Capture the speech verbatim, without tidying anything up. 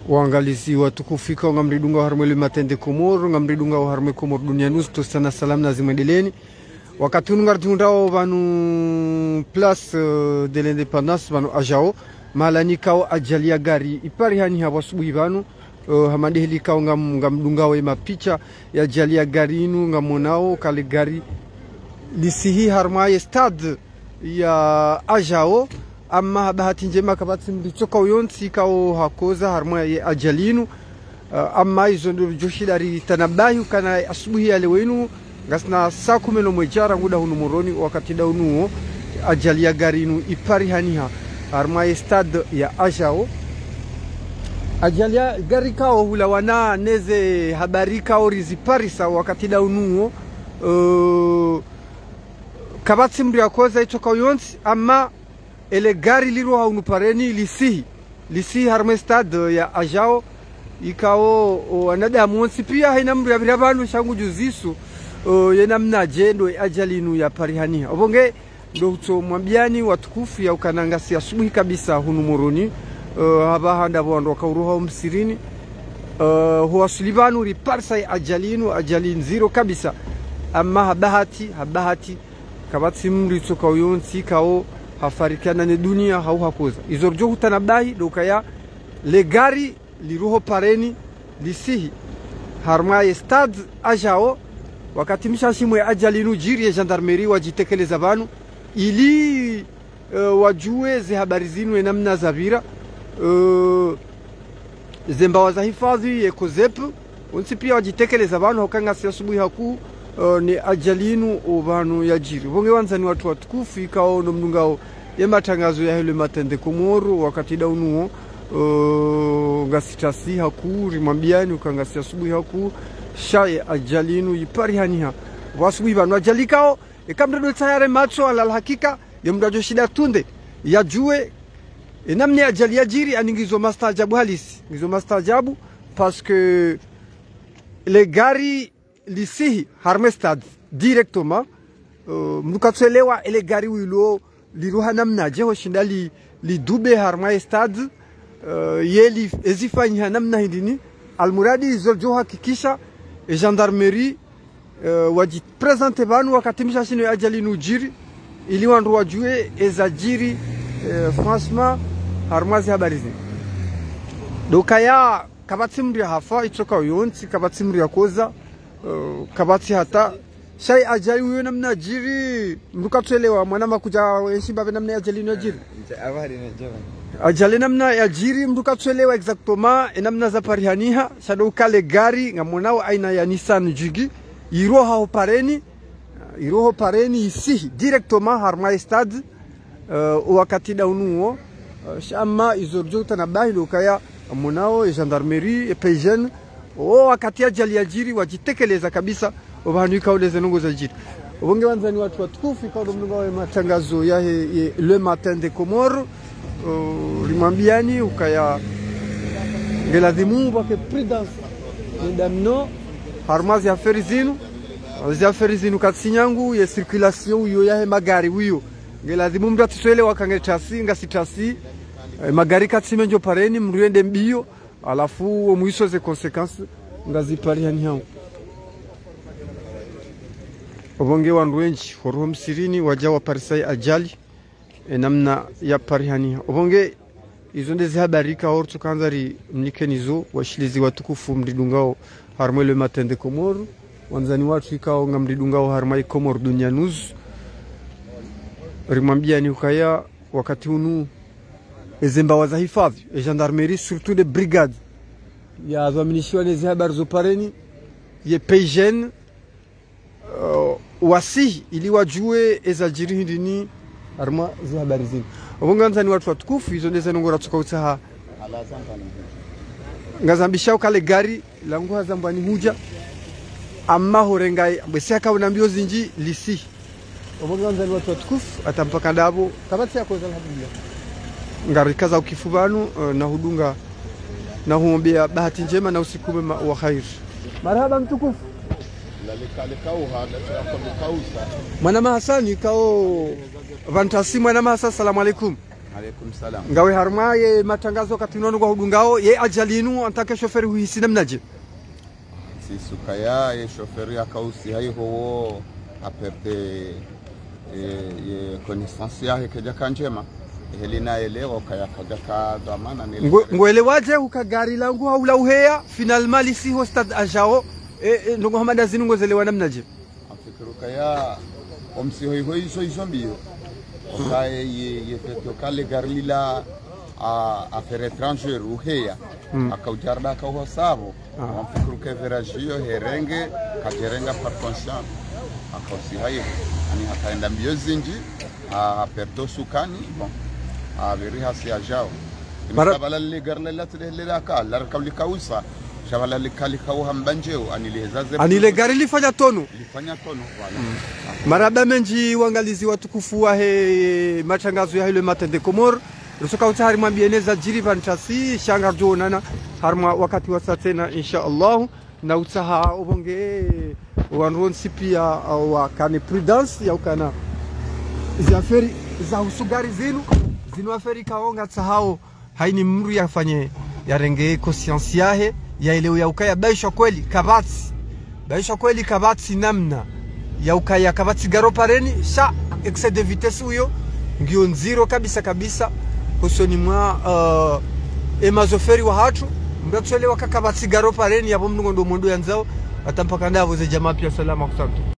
waangalizi watukufika ngamridunga harmele matende Komoro ngamridunga harmele Komoro dunia nusu tosana salam na zimwendeleni wakati ungartundao vanu place uh, de l'indépendance vanu ajao malani kao ajali ya gari ipari hani hawa subuhi vanu uh, hamadehili kao ngam, ngamdunga we mapicha ya ajali ya gari inu ngamonao kale gari lisihi harmaye stade ya ajao amma bahati njema kabati mlitoka uyonsi kao hakoza harmaye ajalinu uh, amma izo ndo joshidari tanabahi kana asubuhi ya lewenu ngasna saa kumi na moja nguda hunu moroni wakati daunuo ajali ya gari inu ipari haniha harmaye stade ya ajao ajali ya gari kao hula wana neze habari kao riziparisa wakati daunuo uh, kabati mri ya koza itoka uyonsi amma ele gari liru haunu pareni lisihi lisihi harmaye stade ya ajao ikao wanada mwonsi pia haina mri ya virabanu shangu juzisu Uh, yena mnaje ndo ajali inu ya parihania obonge ndo uto mwambiani watukufu ya ukanangasi asubuhi kabisa hunu moroni uh, haba handa wando wakauruha umsirini uh, huwa sulivanu riparsa ya ajali inu ajali nziro kabisa amma habahati habahati kabati mri toka uyonsi kao hafarikana ne dunia hau hakoza izorjo hutanabahi ndo kaya le gari liruho pareni lisihi harmaye stade ajao wakati mshashimwe ajali inu jiri ya gendarmerie wajitekeleza vanu ili uh, wajue ze habari zinu namna zavira uh, zembawa za hifadhi yeko zepu unsi pia wajitekeleza vanu hukanga si asubuhi haku uh, ni ajali inu vanu ya jiri vonge wanza ni watu watukufu ikao no mnungao ya matangazo ya hele matende Komoro wakati daunuo uh, ngasitasi haku rimambiani ukanga si asubuhi haku shaye ajalinu ipari haniha wasubuhi vanu ajali kao ikamredo tayare macho ala hakika yamdajo shida tunde yajue namni ajali yajiri aningizo mastajabu halisi ngizo mastajabu parce que le gari lisihi harmaye stade directement uh, mnukatselewa ele gari wilo liruha namna jeho shindali li dube harmaye stade uh, yeli ezifanya namna hindini almuradi zojo hakikisha e gendarmerie uh, waji presente vanu wakati mshashino ajali nujiri ili wandu wajue ezajiri uh, franchement harmazi habarizi doka ya kabati mri hafa itoka uyonsi kabati mri ya koza uh, kabati hata shai ajali uyo namna jiri mduka tuelewa mwana makuja enshimba namna ajali nujiri ajali namna ya jiri mduka tuelewa exactement namna za parihaniha shado kale gari ngamonao aina ya Nissan Jigi iroha opareni iroha opareni isihi directement harmaye stade uh, wakati daunuo uh, shama izorjo tanabahi lokaya monao gendarmerie et paysan o wakati ajali ya jiri wajitekeleza kabisa obanu ikauleze nungo za jiri obonge wanzani watu watukufu kwa mnungo matangazo ya he, le matin de Komoro Uh, rimambiani ukaya ngelazimu wake prudence ndamno harmazi ya ferizinu za ferizinu katsinyangu ya circulation yo ya magari wiyo ngelazimu mratiswele wakangetasi ngasitasi eh, magari katsimenjo pareni mruende mbio alafu muiso ze consequences ngazipari hani hao obonge wandu wenji horo msirini wajawa parisai ajali e namna ya parihani obonge izo ndezi habari ka orto kanzari mnikenizo washilizi watukufu mridungao harmaye le matin de Komoro wanzani watu ikao ngamridungao harmaye Komoro dunia nusu rimambia ni ukaya wakati unu ezemba waza hifadhi e gendarmerie surtout de brigade ya zaminishiwa nezi habari zo pareni ye paysan uh, wasihi ili wajue ezajiri hindini arma za habari zini obonganza ni watu watukufu izo ndeze nongora tukautsa ha ngazambisha kale gari langu hazambani huja amma horengai besaka unambio zinji lisi obonganza ni watu watukufu atampaka ndabo kabati yako za alhamdulillah ngari kaza ukifubanu uh, na hudunga na huombea bahati njema na usiku mwema wa khair marhaba mtukufu mwana mahasani kao vantasi mwana mahasa salamu alaikum Alaikum salam. Ngawe harma ye matangazo katinono kwa hudungao ye ajalinu antake shoferi huisi namnaje? Si sukaya ye shoferi akausi hai ho aperte ye connaissance yake kaja kanjema. Helina eleo kaya kaja ka dhamana ni. Ngoelewaje ukagari langu haula uhea finalment lisi hostad ajao e ndongo hamada zinu ngozelewa namnaje? Afikiru kaya omsi hoi hoi so isombio. Okaye ye ye feto kale garlila a affaire étrangère uhea akaujarda ka hosavo amfikuru ke veragio herenge kajerenga par conscience akausi hayo ani hataenda mbio zinji a perdo sukani bon a veri hasi ajao imabala le garlila tele ka lar kabli kausa shabala le kali kauha mbanjeo ani lezaze ani le gari lifanya tonu lifanya tonu wala maraba menji wangalizi watukufu wa he matangazo ya hilo matende komor rusoka utahari mwambieneza jiri vantasi shanga jonana harma wakati wa satena insha Allah na utaha obonge wanron sipia wa kane prudence ya ukana zaferi za usugari zinu zinu aferi kaonga tsahao haini mru yafanye yarenge conscience yahe ya ile ya ukaya baisha kweli kabati baisha kweli kabati namna ya ukaya kabati garo pareni sha excès de vitesse huyo ngio nziro kabisa kabisa kusoni mwa uh, emazoferi wa hatu mbatswele wakakabati garo pareni yabo mnungo ndo mondo yanzao atampaka ndavo ze jamaa pia salama kusatu.